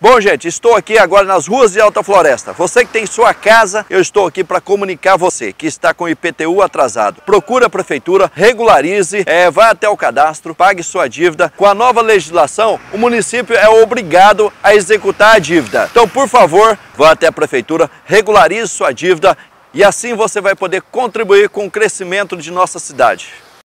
Bom, gente, estou aqui agora nas ruas de Alta Floresta. Você que tem sua casa, eu estou aqui para comunicar você que está com o IPTU atrasado. Procure a prefeitura, regularize, vá até o cadastro, pague sua dívida. Com a nova legislação, o município é obrigado a executar a dívida. Então, por favor, vá até a prefeitura, regularize sua dívida e assim você vai poder contribuir com o crescimento de nossa cidade.